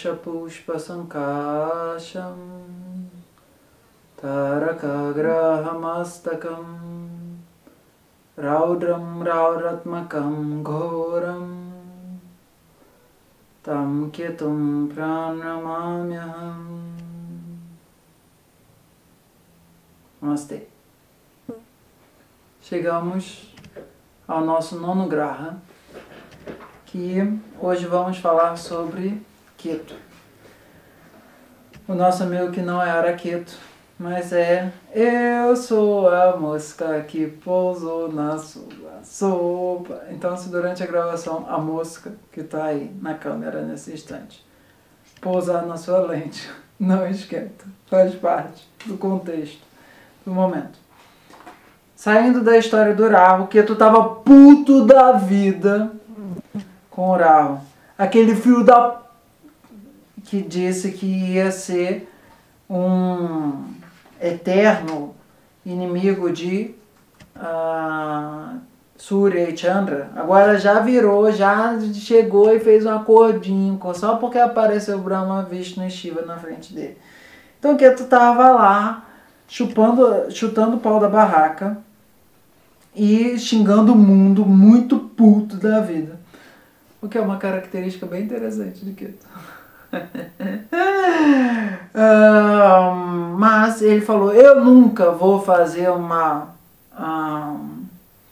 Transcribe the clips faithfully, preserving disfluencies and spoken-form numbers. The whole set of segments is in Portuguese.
Kasha Pushpa Sankasham Tarakagrahamastakam Raudram Rauratmakam Ghoram Tam Ketum Pranamamyaham. Namastê. Chegamos ao nosso nono graha, que hoje vamos falar sobre Ketu. O nosso amigo que não é Araqueto, mas é eu sou a mosca que pousou na sua sopa. Então, se durante a gravação a mosca que está aí na câmera nesse instante pousar na sua lente, não esquenta, faz parte do contexto do momento. Saindo da história do Rahu, Ketu tava puto da vida com o Rahu. Aquele filho da... que disse que ia ser um eterno inimigo de uh, Surya e Chandra. Agora já virou, já chegou e fez um acordinho, só porque apareceu Brahma, Vishnu e Shiva na frente dele. Então Ketu tava lá, chupando, chutando o pau da barraca e xingando o mundo, muito puto da vida. O que é uma característica bem interessante de Ketu. uh, mas ele falou, eu nunca vou fazer uma um,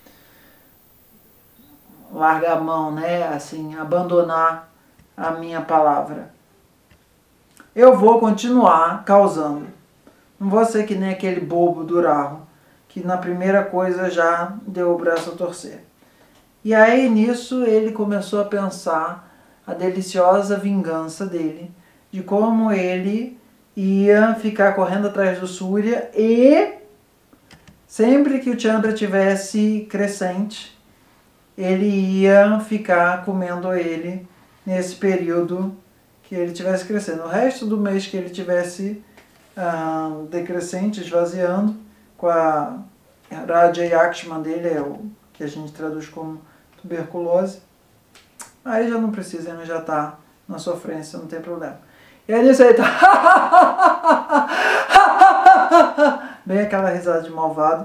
largar a mão, né? Assim, abandonar a minha palavra. Eu vou continuar causando. Não vou ser que nem aquele bobo do Rahu, que na primeira coisa já deu o braço a torcer. E aí nisso ele começou a pensar a deliciosa vingança dele, de como ele ia ficar correndo atrás do Surya e sempre que o Chandra tivesse crescente, ele ia ficar comendo ele nesse período que ele tivesse crescendo. O resto do mês que ele tivesse Uh, decrescente, esvaziando, com a Raja Yakshman dele, é o que a gente traduz como tuberculose, aí já não precisa, ele já está na sofrência, não tem problema. E aí nisso aí tá bem aquela risada de malvado.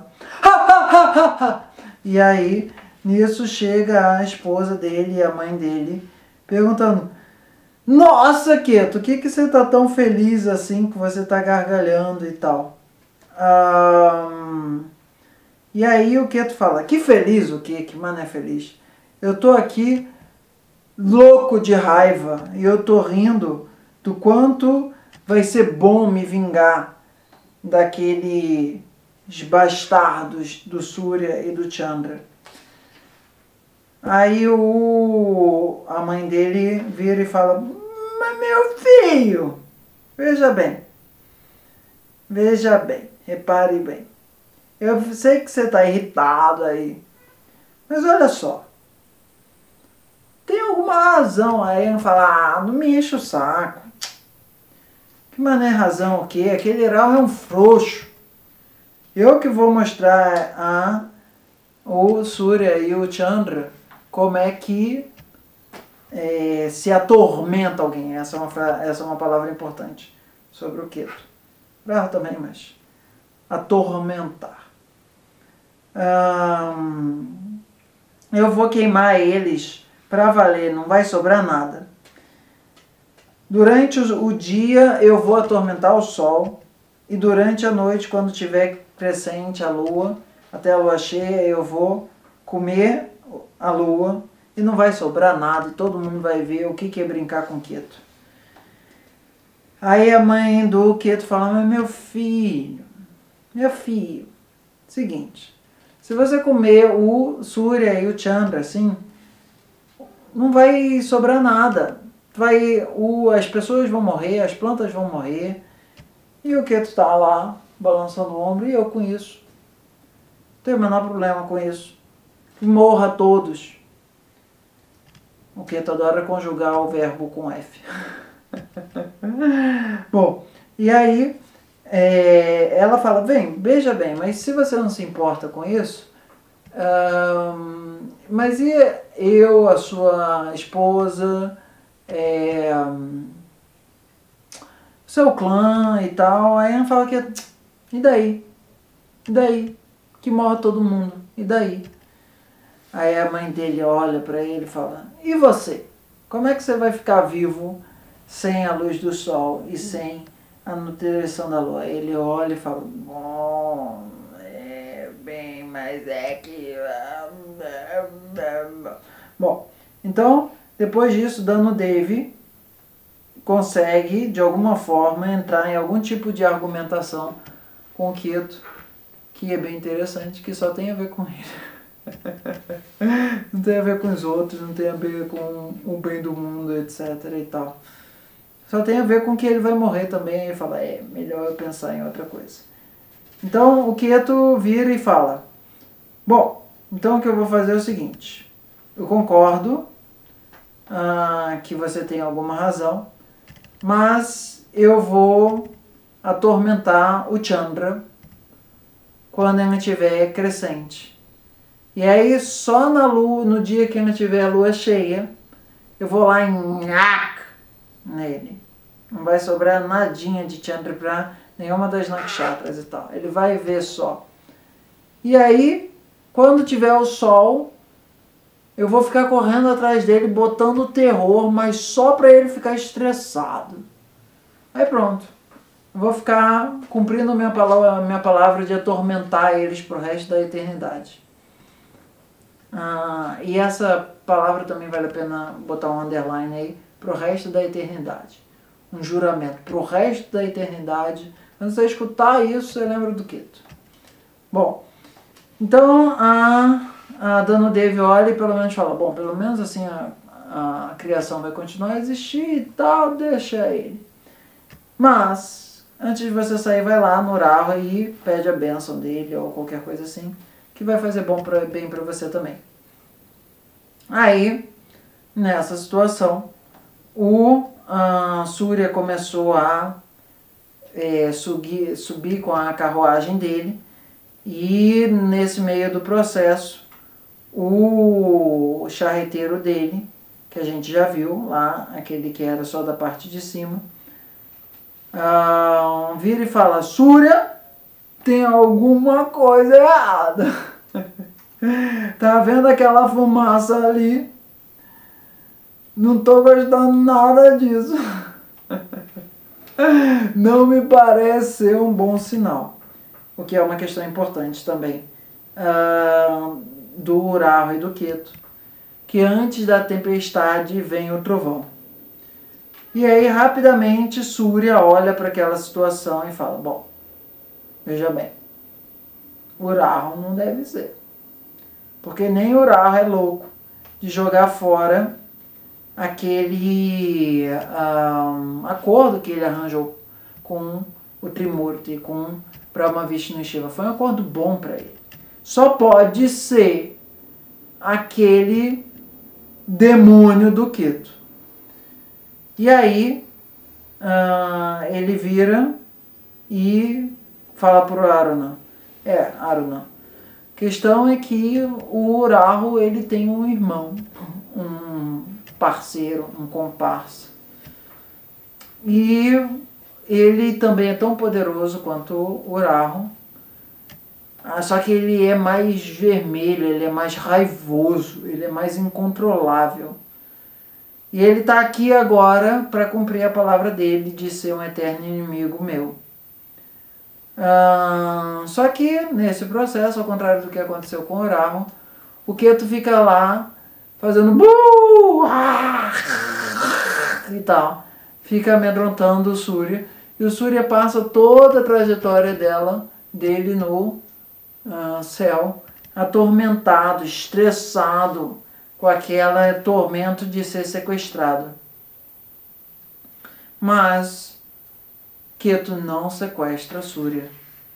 E aí nisso chega a esposa dele e a mãe dele perguntando, nossa, Ketu, o que que você tá tão feliz assim, que você tá gargalhando e tal? Um, e aí o Ketu fala, que feliz o quê? Que mano é feliz? Eu tô aqui louco de raiva e eu tô rindo do quanto vai ser bom me vingar daqueles bastardos do Surya e do Chandra. Aí o, a mãe dele vira e fala, mas meu filho, veja bem, veja bem, repare bem, eu sei que você está irritado aí, mas olha só, tem alguma razão aí em falar, ah, não me enche o saco, que mané razão o quê? Aquele Rahu é um frouxo, eu que vou mostrar a o Surya e o Chandra como é que é, se atormenta alguém. Essa é, uma, essa é uma palavra importante sobre o Ketu. Rahu também, mas atormentar. Hum, eu vou queimar eles para valer, não vai sobrar nada. Durante o, o dia eu vou atormentar o sol e durante a noite, quando tiver crescente a lua, até a lua cheia, eu vou comer a lua e não vai sobrar nada e todo mundo vai ver o que que é brincar com Ketu. Aí a mãe do Ketu fala, mas meu filho, meu filho, seguinte, se você comer o Surya e o Chandra assim, não vai sobrar nada. Vai, o, as pessoas vão morrer, as plantas vão morrer e o Ketu está lá balançando o ombro e eu com isso. Não tenho o menor problema com isso. Morra todos. O Ketu adora conjugar o verbo com F. Bom, e aí é, ela fala, bem, veja bem, mas se você não se importa com isso, hum, mas e eu, a sua esposa, é, seu clã e tal. Aí ela fala que, e daí? E daí? Que morre todo mundo. E daí? Aí a mãe dele olha para ele e fala, e você? Como é que você vai ficar vivo sem a luz do sol e sem a nutrição da lua? Ele olha e fala, bom, é bem, mas é que... Bom, então, depois disso, Dano Dave consegue, de alguma forma, entrar em algum tipo de argumentação com o Keto, que é bem interessante, que só tem a ver com ele. Não tem a ver com os outros, não tem a ver com o bem do mundo, etc e tal. Só tem a ver com que ele vai morrer também, e fala, é, melhor eu pensar em outra coisa. Então o Keto vira e fala, bom, então o que eu vou fazer é o seguinte, eu concordo ah, que você tem alguma razão, mas eu vou atormentar o Chandra quando ele estiver crescente. E aí, só na lua, no dia que não tiver a lua cheia, eu vou lá em nhac nele. Não vai sobrar nadinha de Chandra pra nenhuma das nakshatras e tal. Ele vai ver só. E aí, quando tiver o sol, eu vou ficar correndo atrás dele, botando terror, mas só pra ele ficar estressado. Aí pronto. Eu vou ficar cumprindo minha palavra, minha palavra de atormentar eles pro resto da eternidade. Ah, e essa palavra também vale a pena botar um underline aí, pro resto da eternidade. Um juramento, pro resto da eternidade. Quando você escutar isso, você lembra do Keto. Bom, então a, a Dano Dave olha e pelo menos fala, bom, pelo menos assim a, a criação vai continuar a existir e tal, deixa ele. Mas, antes de você sair, vai lá no Rahu e pede a bênção dele ou qualquer coisa assim, que vai fazer bom pra, bem para você também. Aí, nessa situação, o uh, Surya começou a é, subir, subir com a carruagem dele e nesse meio do processo, o charreteiro dele, que a gente já viu lá, aquele que era só da parte de cima, uh, vira e fala, Surya, tem alguma coisa errada. Tá vendo aquela fumaça ali? Não tô gostando nada disso. Não me parece ser um bom sinal. O que é uma questão importante também. Uh, do Rahu e do Keto. Que antes da tempestade vem o trovão. E aí, rapidamente, Surya olha para aquela situação e fala, bom, veja bem, o Rahu não deve ser. Porque nem o Rahu é louco de jogar fora aquele um, acordo que ele arranjou com o Trimurti, com Brahma, Vishnu e Shiva. Foi um acordo bom para ele. Só pode ser aquele demônio do Keto. E aí uh, ele vira e fala para o Aruna. É, Aruna. A questão é que o Rahu, ele tem um irmão, um parceiro, um comparsa. E ele também é tão poderoso quanto o Rahu, só que ele é mais vermelho, ele é mais raivoso, ele é mais incontrolável. E ele está aqui agora para cumprir a palavra dele de ser um eterno inimigo meu. Ah, só que nesse processo, ao contrário do que aconteceu com o Rahu, o Keto fica lá fazendo buh, ah, e tal, fica amedrontando o Surya, e o Surya passa toda a trajetória dela, dele no uh, céu, atormentado, estressado com aquele tormento de ser sequestrado. Mas Keto não sequestra Surya.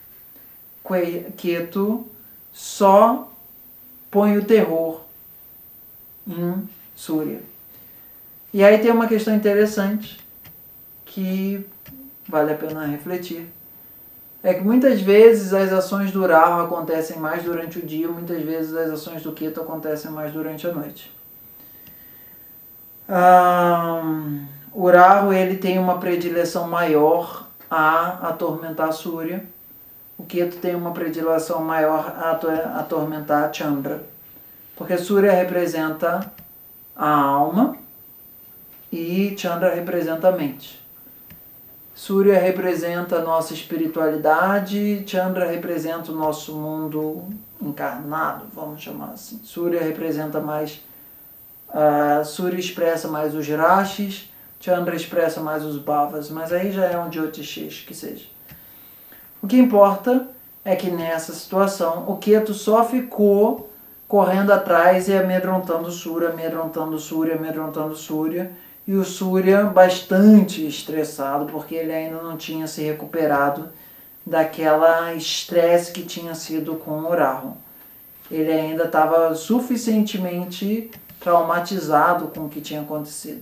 Keto só põe o terror em Surya. E aí tem uma questão interessante que vale a pena refletir. É que muitas vezes as ações do Rahu acontecem mais durante o dia, muitas vezes as ações do Keto acontecem mais durante a noite. Ah, O Rahu, ele tem uma predileção maior a atormentar Surya. O Ketu tem uma predileção maior a atormentar Chandra. Porque Surya representa a alma e Chandra representa a mente. Surya representa a nossa espiritualidade, Chandra representa o nosso mundo encarnado, vamos chamar assim. Surya representa mais, uh, Surya expressa mais os Rashis, Chandra expressa mais os Bhavas, mas aí já é um Jyotishish que seja. O que importa é que nessa situação o Ketu só ficou correndo atrás e amedrontando Surya, amedrontando Surya, amedrontando Surya, e o Surya bastante estressado, porque ele ainda não tinha se recuperado daquela estresse que tinha sido com o Rahu. Ele ainda estava suficientemente traumatizado com o que tinha acontecido.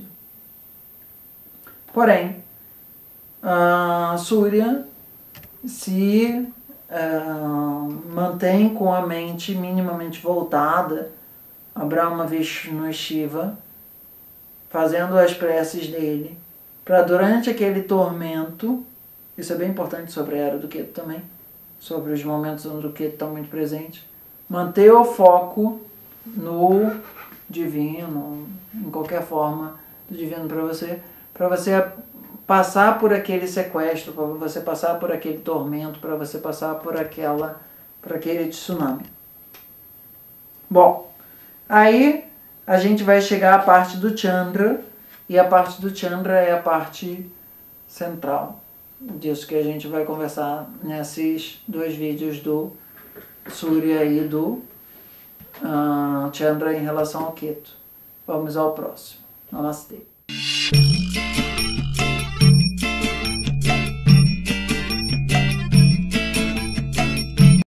Porém, uh, Surya se uh, mantém com a mente minimamente voltada a Brahma, Vishnu e Shiva, fazendo as preces dele, para durante aquele tormento, isso é bem importante sobre a era do Ketu também, sobre os momentos onde o Ketu está muito presente, manter o foco no divino, em qualquer forma do divino para você, para você passar por aquele sequestro, para você passar por aquele tormento, para você passar por aquela, por aquele tsunami. Bom, aí a gente vai chegar à parte do Chandra, e a parte do Chandra é a parte central disso que a gente vai conversar nesses dois vídeos do Surya e do uh, Chandra em relação ao Ketu. Vamos ao próximo. Namastê.